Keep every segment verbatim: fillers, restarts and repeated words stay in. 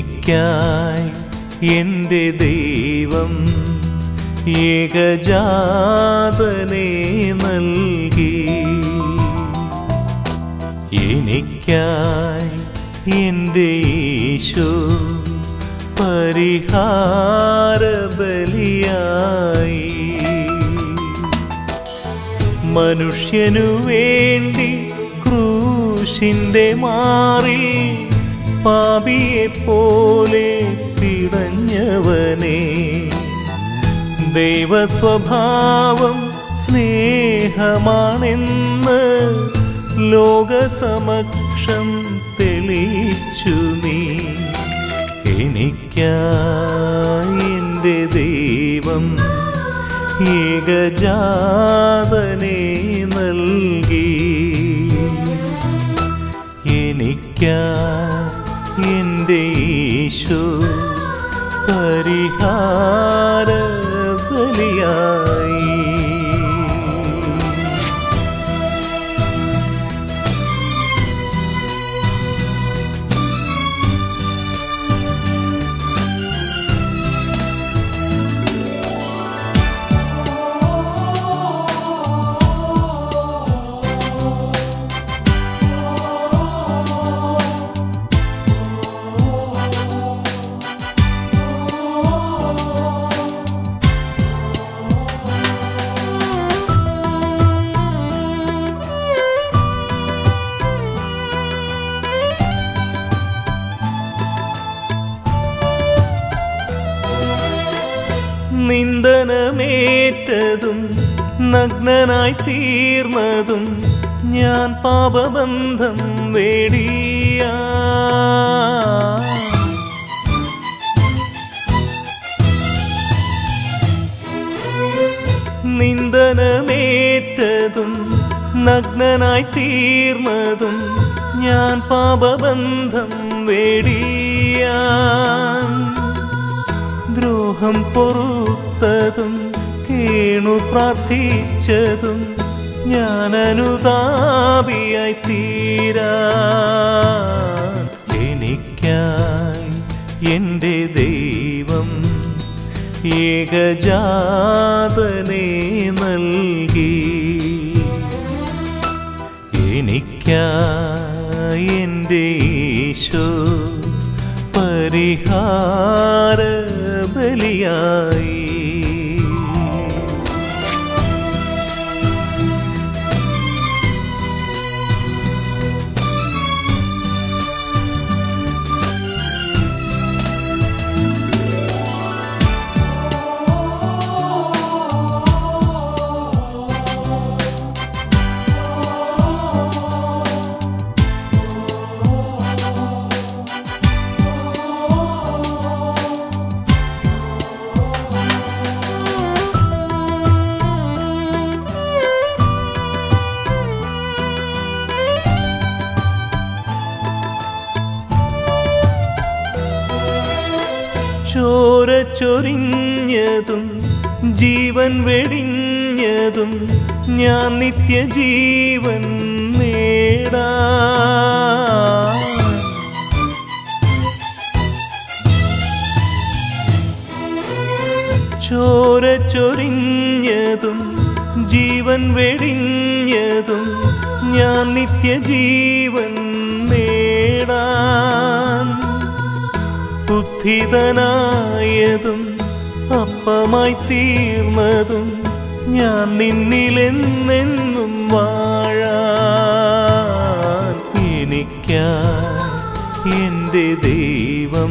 എനിക്കായി എൻ്റെ ദൈവം ഏകജാതനെ നൽകി. എനിക്കായി എൻ്റെ യേശു പരിഹാര ബലിയായി. മനുഷ്യനു വേണ്ടി ക്രൂശിൻ്റെ മാറിൽ പാപിയെപ്പോലെ പിടഞ്ഞവനെ, ദൈവസ്വഭാവം സ്നേഹമാണെന്ന് ലോകസമക്ഷം തെളിയിച്ചു നീ. എനിക്കായി എൻ്റെ ദൈവം ഏകജാതനെ നൽകി. എനിക്കായി എൻ്റെ യേശു പരിഹാര ബലിയായി. നിന്ദനമേറ്റതും നഗ്നനായി തീർന്നതും ഞാൻ പാപബന്ധം വേടിയ. നിന്ദനമേറ്റതും നഗ്നനായി തീർന്നതും ഞാൻ പാപബന്ധം വേടിയ. ദ്രോഹം പൊറുത്തതും കേണു പ്രാർത്ഥിച്ചതും ഞാൻ അനുതാപിയായി തീരാൻ. എനിക്കായി എൻ്റെ ദൈവം ഏകജാതനെ നൽകി. എനിക്കായി എൻ്റെ യേശു പരിഹാര ബലിയായി. ചോര ചൊരിഞ്ഞതും ജീവൻ വെടിഞ്ഞതും ഞാൻ നിത്യജീവൻ നേടാ. ചോര ചൊരിഞ്ഞതും ജീവൻ വെടിഞ്ഞതും ഞാൻ നിത്യജീവൻ നേടാൻ. ബുദ്ധിതനായതും അപ്പമായി തീർന്നതും ഞാൻ നിന്നിലെന്നെന്നും വാഴാൻ. എനിക്കായി എൻ്റെ ദൈവം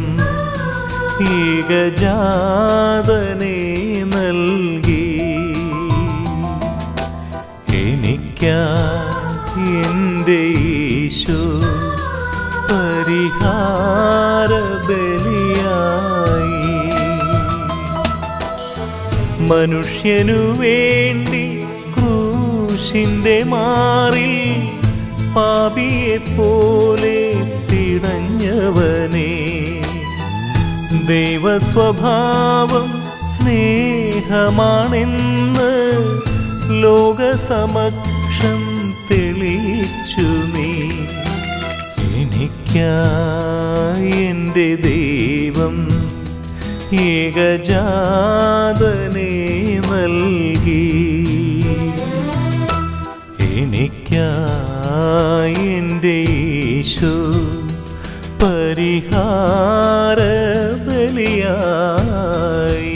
ഏകജാതനെ നൽകി. എനിക്കായി എൻ്റെ യേശു പരിഹാര ബലിയായി. മനുഷ്യനു വേണ്ടി ക്രൂശിൻ്റെ മാറിൽ പാപിയെപ്പോലെ പിടഞ്ഞവനെ, ദൈവസ്വഭാവം സ്നേഹമാണെന്ന് ലോകസമക്ഷം തെളിയിച്ചു നീ. എനിക്കായി എൻ്റെ ദൈവം ദൈവം ഏകജാതനെ നൽകി. എനിക്കായി എൻ്റെ യേശു പരിഹാര ബലിയായി.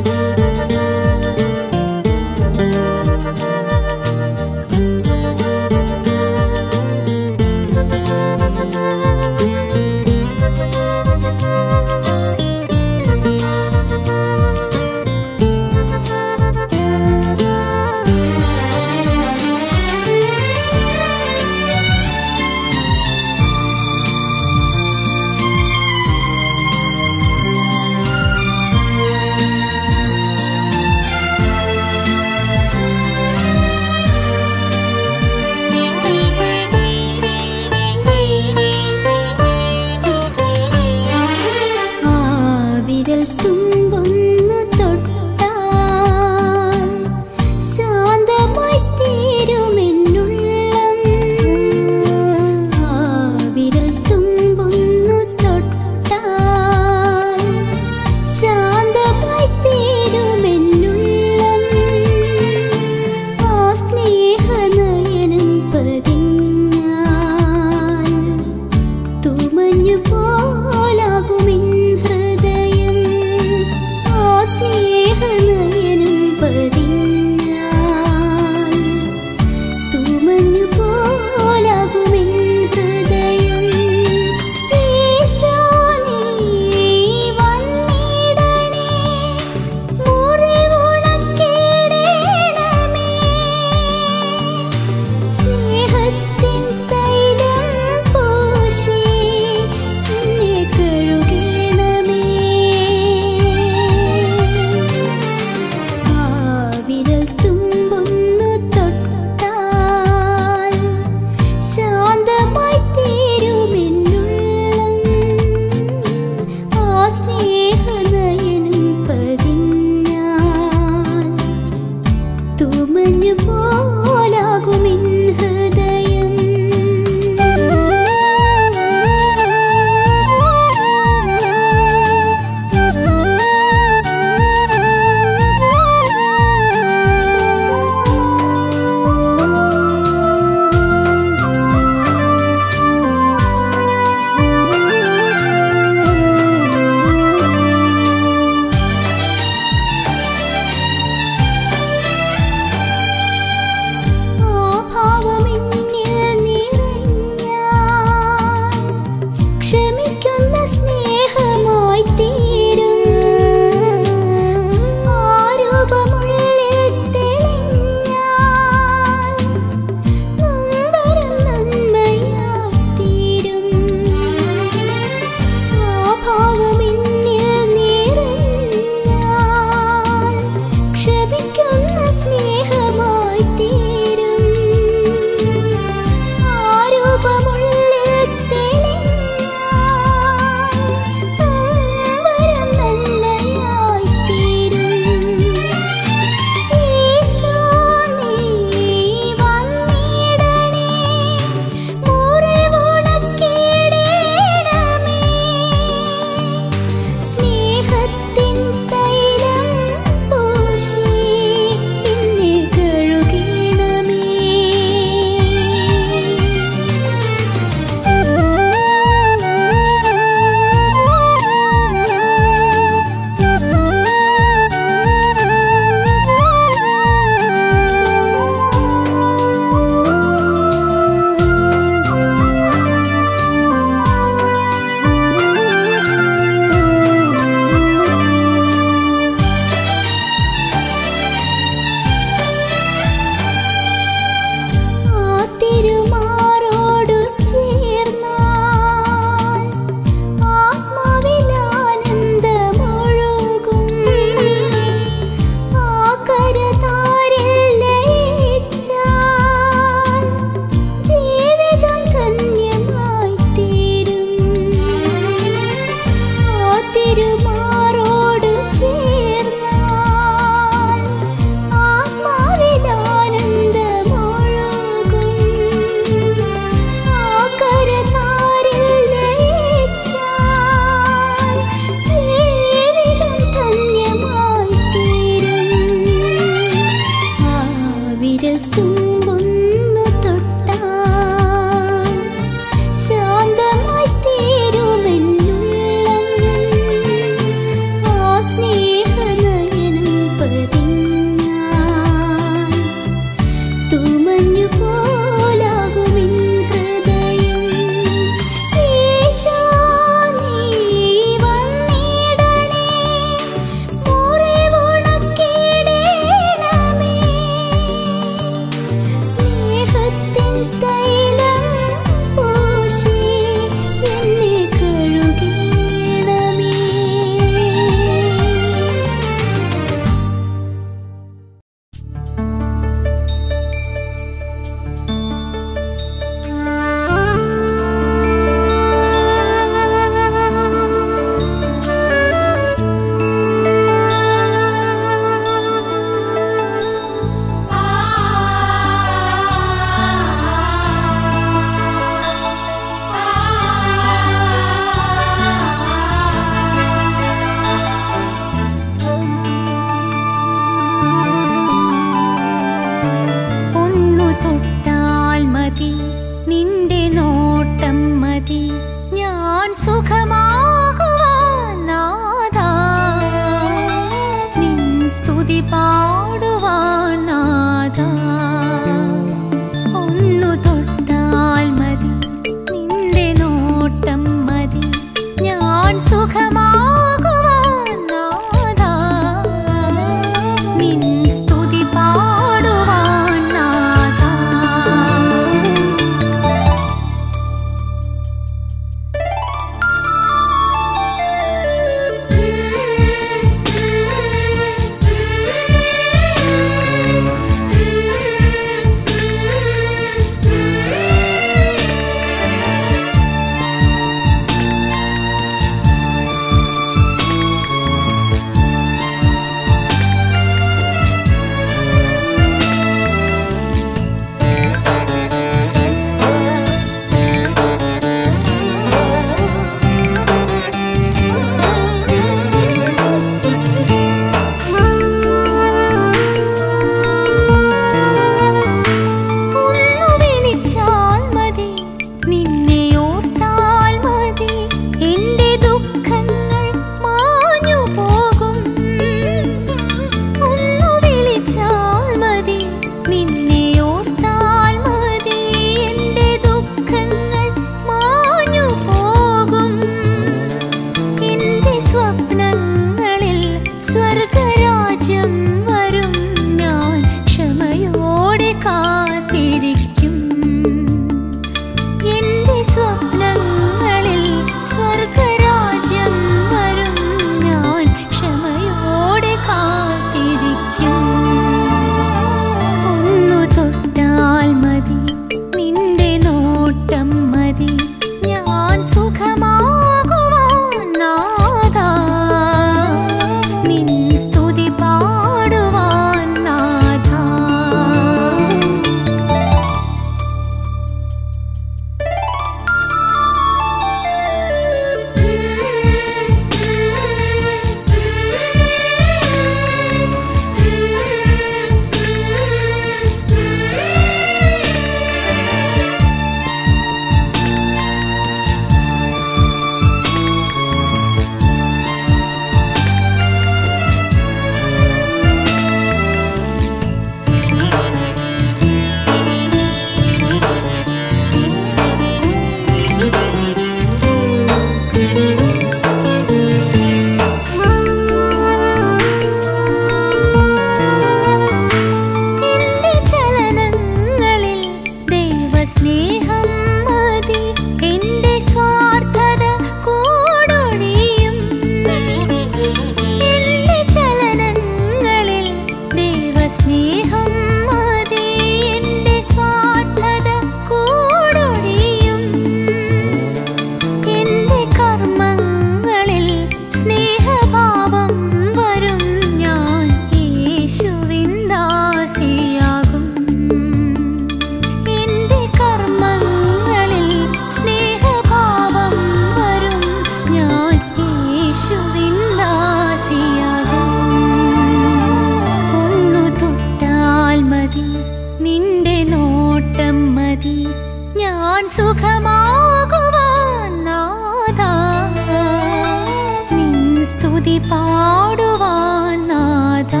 സ്തുതി പാടുവാൻ നാഥാ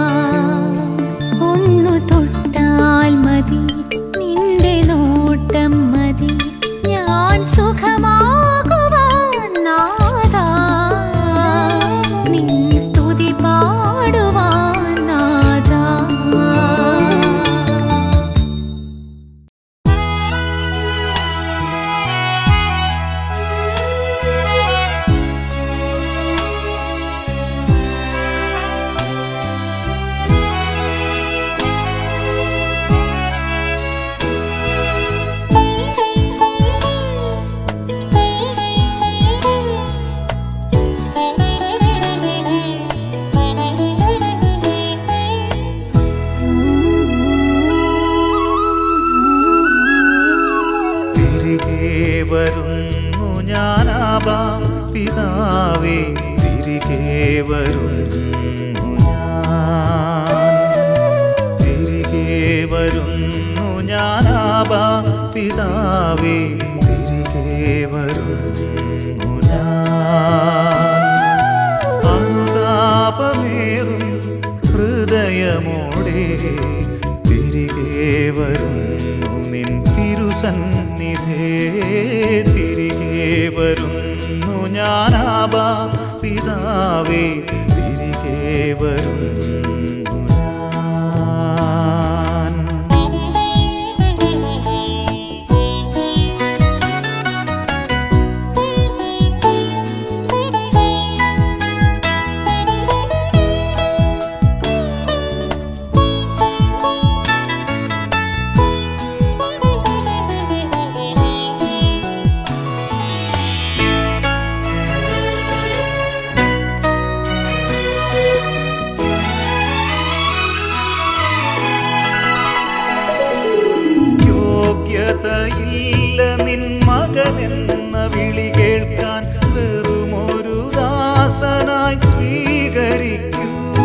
ഒന്നു തൊട്ടാൽ മതി നിന്റെ നോട്ടം മതി ഞാൻ സുഖമാകുവാൻ നാഥാ നിൻ സ്തുതി പാടുവാൻ നാഥാ വരുന്നു ഞാനാബാ പിതാവേ തിരികെ വരുന്നു ഞാൻ തിരികെ വരുന്നു ഞാനാബാ പിതാവേ തിരികെ വരുന്നു ഞാൻ അനുതാപമേറും ഹൃദയമോടെ തിരികെ വരുന്നു നിൻ തിരുസന്നിധേ തിരികെ വരുന്നു ഞാനാബാ പിതാവേ തിരികെ വരുന്നു ഞാൻ യോഗ്യതയില്ല നിൻ മകനെന്ന വിളി കേൾക്കാൻ വെറുമൊരു ദാസനായി സ്വീകരിക്കൂ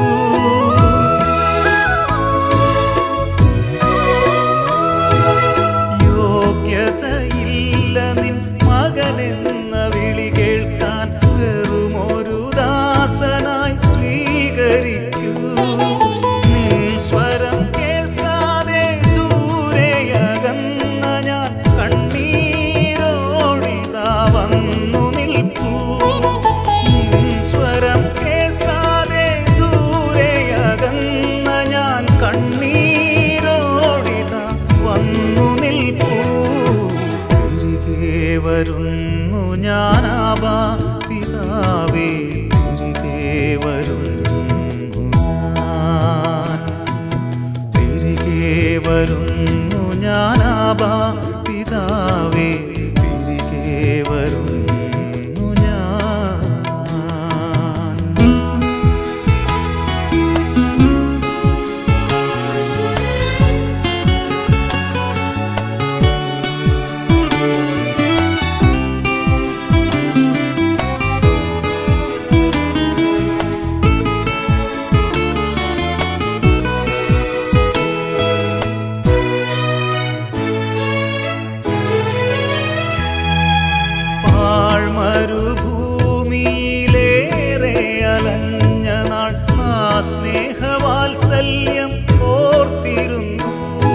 യോഗ്യതയില്ല നിൻ മകനെന്ന വിളി കേൾക്കാൻ വെറുമൊരു ദാസനായി സ്വീകരിക്കൂ നിൻ സ്വരം കേൾക്കാതെ ദൂരെയകന്ന ഞാൻ കണ്ണീരോടിതാ വന്നു നിൽപ്പൂ നിൻ സ്വരം കേൾക്കാതെ ദൂരെയകന്ന ഞാൻ കണ്ണീരോടിതാ വന്നു നിൽപ്പൂ തിരികെ വരുന്നു ഞാനാബാ പിതാവേ തിരികെ വരുന്നു ഞാൻ തിരികെ വരുന്നു ഞാനാബാ പിതാവേ തിരികെ വരുന്നു ഞാൻ മരുഭൂമിയിലേറെ അലഞ്ഞ നാൾ ആ സ്നേഹവാത്സല്യം ഓർത്തിരുന്നു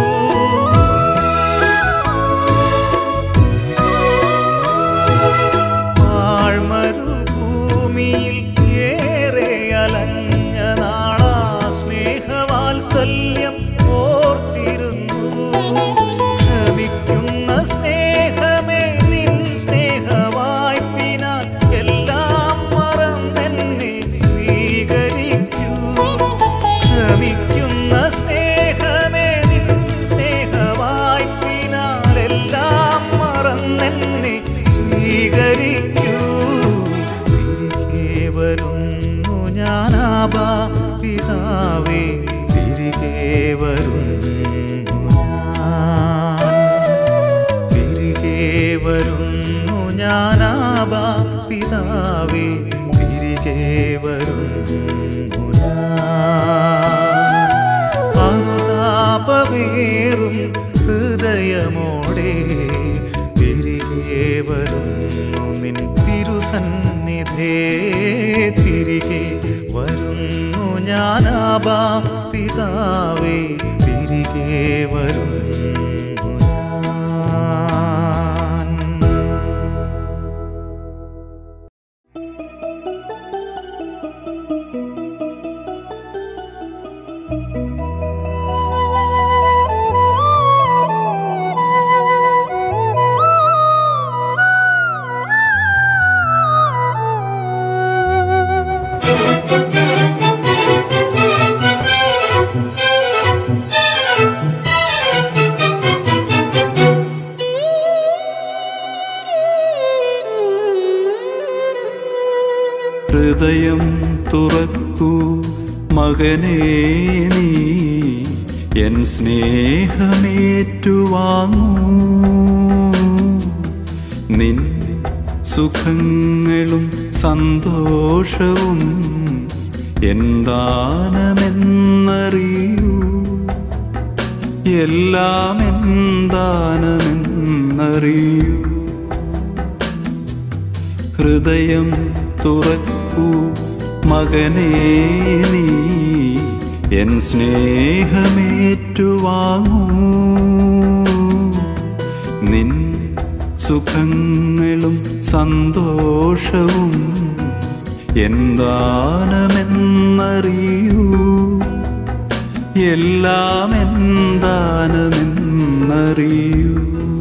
മരുഭൂമിയിൽ ഏറെ അലഞ്ഞ നാൾ ആ സ്നേഹവാത്സല്യം ഓർത്തിരുന്നു ക്ഷമിക്കുന്ന സ്നേഹമേ നിൻ സ്നേഹവായ്പിനാൽ എല്ലാം മറന്നെന്നെ സ്വീകരിക്കൂ ക്ഷമിക്കുന്ന സ്നേഹമേ നിൻ സ്നേഹവായ്പിനാൽ എല്ലാം മറന്നെന്നെ സ്വീകരിക്കൂ തിരികെ വരുന്നു ഞാനാബാ പിതാവേ തിരികെ വരുന്നു ഞാൻ തിരികെ വരുന്നു ഞാനാബാ പിതാവേ തിരികെ വരുന്നു ഞാൻ അനുതാപമേറും ഹൃദയമോടെ തിരികെ വരുന്നു നിൻ തിരുസന്നിധേ തിരികെ തിരികെ വരുന്നു ഞാനാബാ പിതാവേ തിരികെ വരുന്നു ഹൃദയം തുറക്കൂ മകനേ നീ എൻ സ്നേഹമേറ്റുവാങ്ങൂ നിൻ സുഖങ്ങളും സന്തോഷവും എന്താനമെന്നറിയൂ എല്ലാം എന്താനമെന്നറിയൂ ഹൃദയം തുറക്കൂ മകനേ നീ എൻ സ്നേഹമേറ്റുവാങ്ങൂ നിൻ സുഖങ്ങളും സന്തോഷവും എന്താനമെന്നറിയൂ എല്ലാം എന്താനമെന്നറിയൂ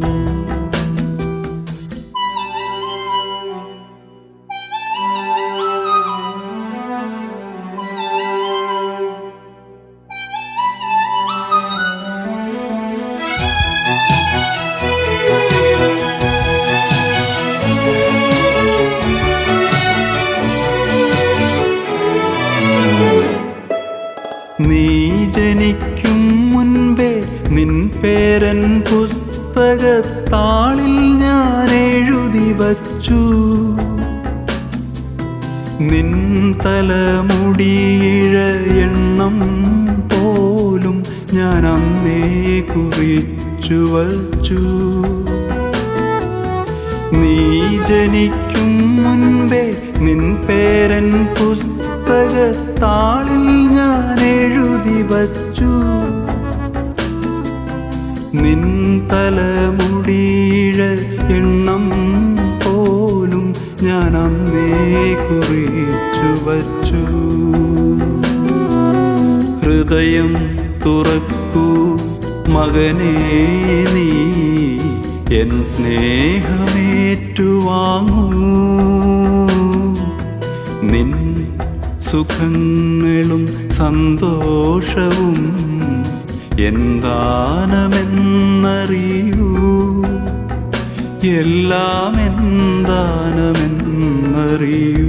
നീ ജനിക്കും മുൻപേ നിൻ പേരൻ പുസ്തകത്താളിൽ ഞാൻ എഴുതി വച്ചു നിൻ തലമുടിയിഴ എണ്ണം പോലും ഞാൻ അന്നേ കുറിച്ചു വച്ചു നീ ജനിക്കും മുൻപേ നിൻ പേരൻ പുസ്തകത്താളിൽ ഞാൻ എഴുതി വച്ചു നിൻ തലമുടിയിഴ എണ്ണം പോലും ഞാൻ അന്നേ കുറിച്ചു വച്ചു ഹൃദയം തുറക്കൂ മകനേ നീ എൻ സ്നേഹമേറ്റുവാങ്ങൂ നിൻ സുഖങ്ങളും സന്തോഷവും എന്താനമെന്നറിയൂ എല്ലാം എന്താനമെന്നറിയൂ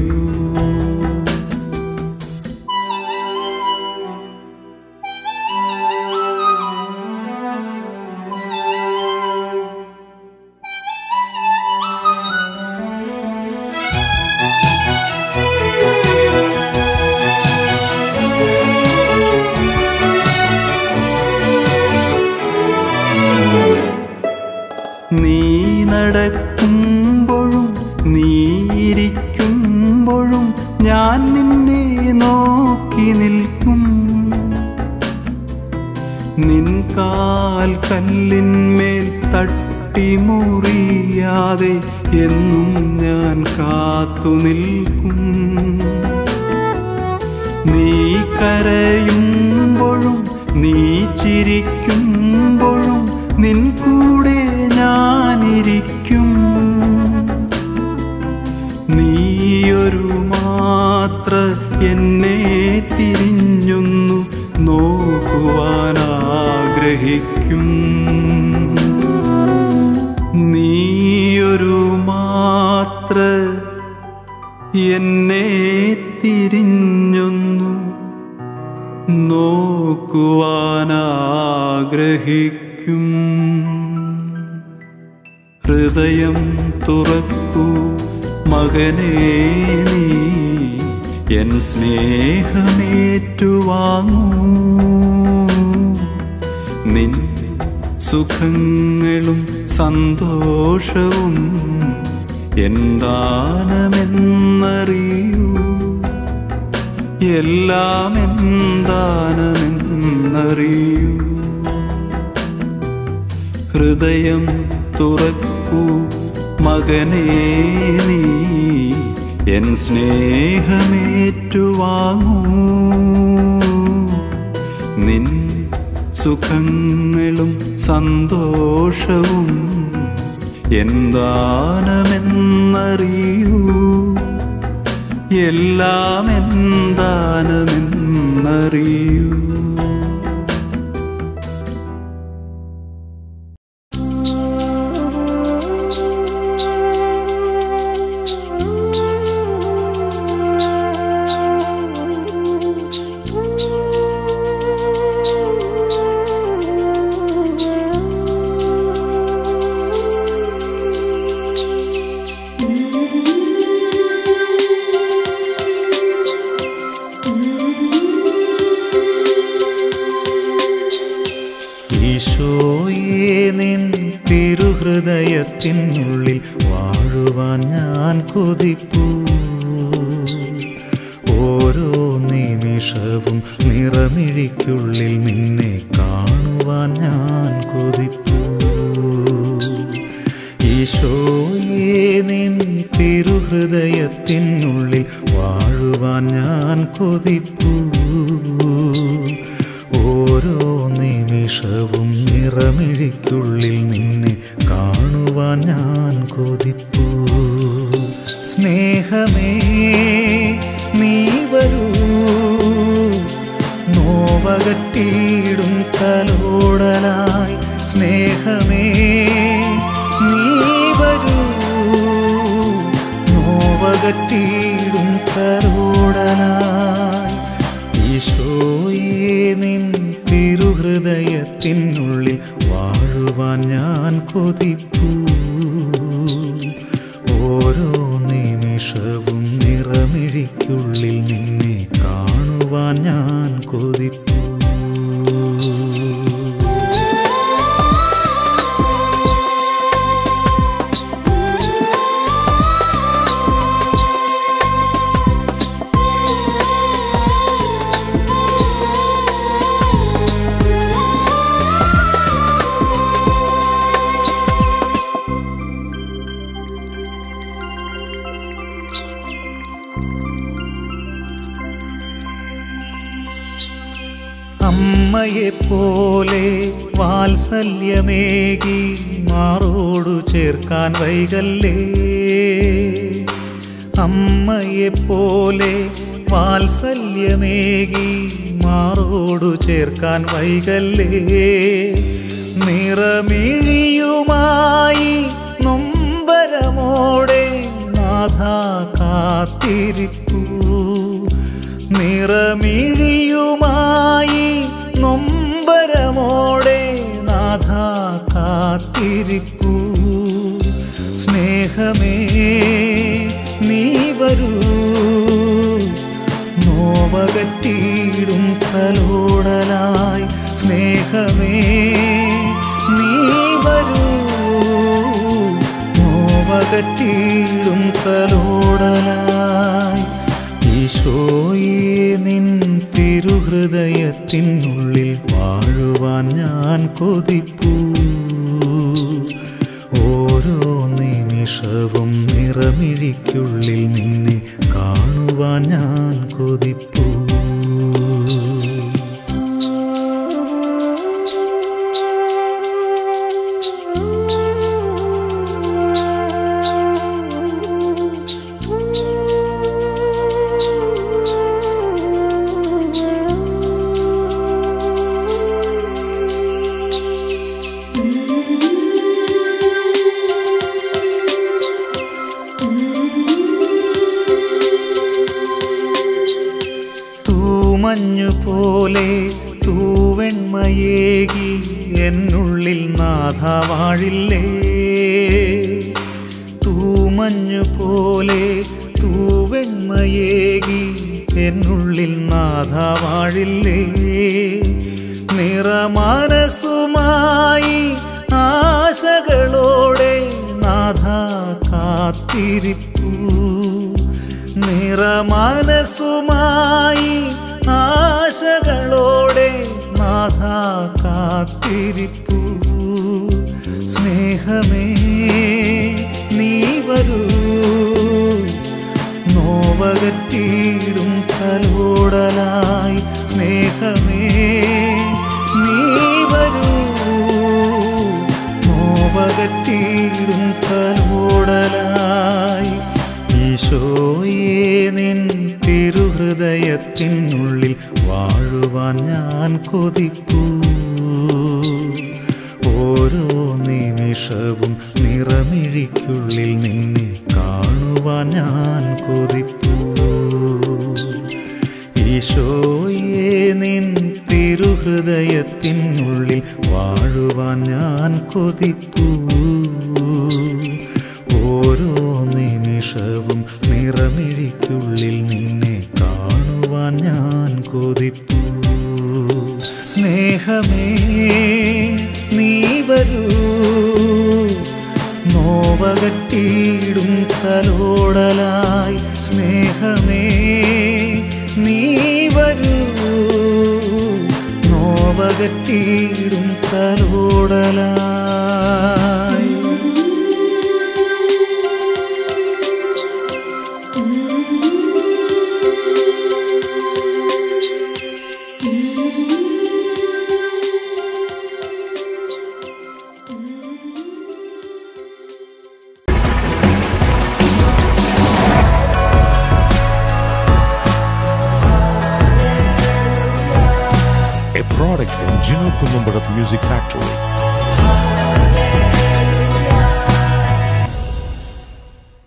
നീ നടക്കുമ്പോഴും നീയിരിക്കുമ്പോഴും ഞാൻ നിന്നെ നോക്കി നിൽക്കും നിൻ കാൽ കല്ലിന്മേൽ തട്ടി മുറിയാതെ എന്നും ഞാൻ കാത്തു നിൽക്കും നീ കരയുമ്പോഴും നീ ചിരിക്കുമ്പോഴും നിൻ കൂടെ ഞാനിരിക്കും നീയൊരു മാത്ര എന്നെ തിരിഞ്ഞൊന്നു നോക്കുവാനാഗ്രഹിക്കും നീയൊരു മാത്ര എന്നെ തിരിഞ്ഞൊന്നു നോക്കുവാനാഗ്രഹിക്കും ഹൃദയം തുറക്കൂ മകനേ നീ എൻ സ്നേഹമേറ്റുവാങ്ങൂ നിൻ സുഖങ്ങളും സന്തോഷവും എന്താനമെന്നറിയൂ, എല്ലാം എന്താനമെന്നറിയൂ. ഹൃദയം തുറക്കൂ മകനേ, നീ എൻ സ്നേഹമേറ്റുവാങ്ങൂ. നിൻ സുഖങ്ങളും സന്തോഷവും എന്താനമെന്നറിയൂ, എല്ലാം എന്താനമെന്നറിയൂ. ഈശോയേ, നിൻ തിരുഹൃദയത്തിനുള്ളിൽ വാഴുവാൻ ഞാൻ കൊതിപ്പൂ. ഓരോ നിമിഷവും നിറമിഴിക്കുള്ളിൽ നിന്നെ കാണുവാൻ ഞാൻ കൊതിപ്പൂ. ഈശോയേ, നിൻ തിരുഹൃദയത്തിനുള്ളിൽ വാഴുവാൻ ഞാൻ കൊതിപ്പൂ. ഓരോ നിമിഷവും നിറമിഴിക്കുള്ളിൽ നിന്നെ കാണുവാൻ ഞാൻ കൊതിപ്പൂ. സ്നേഹമേ, നീ വരൂ, നോവകറ്റിയിടും തലോടലായി. സ്നേഹമേ, നീ വരൂ, നോവകറ്റിയിടും തലോടലായി. ഈശോയേ, നിൻ തിരുഹൃദയത്തിനുള്ളിൽ വാഴുവാൻ ഞാൻ കൊതിപ്പൂ. ഓരോ നിമിഷവും നിറമിഴിക്കുള്ളിൽ നിന്നെ കാണുവാൻ ഞാൻ കൊതിപ്പൂ. അമ്മയെപ്പോലെ വാത്സല്യമേകി മാറോടു ചേർക്കാൻ വൈകല്ലേ. അമ്മയെപ്പോലെ വാത്സല്യമേകി മാറോടു ചേർക്കാൻ വൈകല്ലേ. നിറമിഴിയുമായി നൊമ്പരമോടെ നാഥ കാത്തിരിപ്പൂ. നിറമിഴിയുമായി നൊമ്പരമോടെ നാഥ കാത്തിരിപ്പൂ. സ്നേഹമേ, നീ വരൂ, നോവകറ്റിയിടും തലോടലായി. സ്നേഹമേ, നീ വരൂ, നോവകറ്റിയിടും തലോടലായി. ഈശോയേ, നിൻ തിരുഹൃദയത്തിനുള്ളിൽ വാഴുവാൻ ഞാൻ കൊതിപ്പൂ. ഓരോ നിമിഷവും നിറമിഴിക്കുള്ളിൽ നിന്നെ കാണുവാൻ ഞാൻ കൊതിപ്പൂ. മഞ്ഞുപോലെ തൂവെണ്മയേകി എന്നുള്ളിൽ നാഥ വാഴില്ലേ. തൂമഞ്ഞുപോലെ തൂവെണ്മയേകി എന്നുള്ളിൽ നാഥ വാഴില്ലേ. നിറമനസ്സുമായി ആശകളോടെ നാഥ കാ കാത്തിരിപ്പൂ നിറമനസുമായി ആശകളോടെ നാഥ കാത്തിരിപ്പൂ സ്നേഹമേ നീ വരൂ നോവകറ്റിയിടും തലോടലായി സ്നേഹമേ നീ വരൂ നോവകറ്റിയിടും തലോടലായി ഈശോയേ നിൻ തിരുഹൃദയത്തിനുള്ളിൽ വാഴുവാൻ ഞാൻ കൊതിപ്പൂ ഓരോ നിമിഷവും നിറമിഴിക്കുള്ളിൽ നിന്നെ കാണുവാൻ ഞാൻ കൊതിപ്പൂ ഈശോയേ നിൻ തിരുഹൃദയത്തിനുള്ളിൽ വാഴുവാൻ ഞാൻ കൊതിപ്പൂ ഓരോ നിമിഷവും നിറമിഴിക്കുള്ളിൽ നിന്നെ കാണുവാൻ ഞാൻ കൊതിപ്പൂ സ്നേഹമേ നീ വരൂ നോവകറ്റിയിടും തലോടലായി സ്നേഹമേ നീ വരൂ നോവകറ്റിയിടും തലോടലായി A product from Gino Columbarat Music Factory.